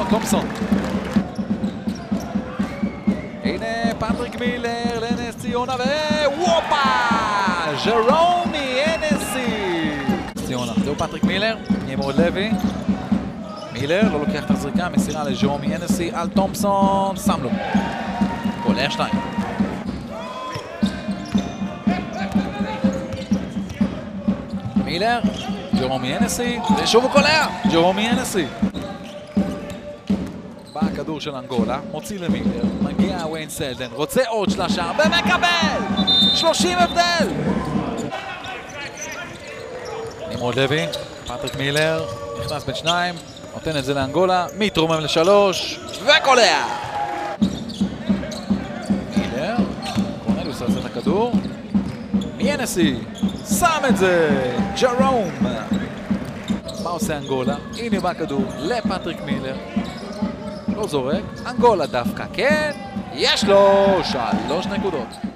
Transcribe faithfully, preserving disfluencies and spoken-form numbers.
תומפסון. הנה פטריק מילר לנס ציונה ווופה! ז'רומי אנסי! ציונה, זהו פטריק מילר, נמרוד לוי. מילר לא לוקח את הזריקה, מסירה לז'רומי אנסי על תומפסון, שם לו. קולע שתיים. מילר, ז'רומי אנסי, ושוב הוא קולע! ז'רומי אנסי. בא הכדור של אנגולה, מוציא למילר, מגיע וויין סלדן, רוצה עוד שלושה ומקבל! שלושים הבדל! נמרוד לוי, פטריק מילר, נכנס בין שניים, נותן את זה לאנגולה, מתרומם לשלוש, וקולע! מילר, קורנליוס עושה את הכדור, מאנסי, שם את זה! ג'רום! מה עושה אנגולה? הנה בא הכדור לפטריק מילר, לא זורק, אנגולה דווקא, כן? יש לו שלוש נקודות.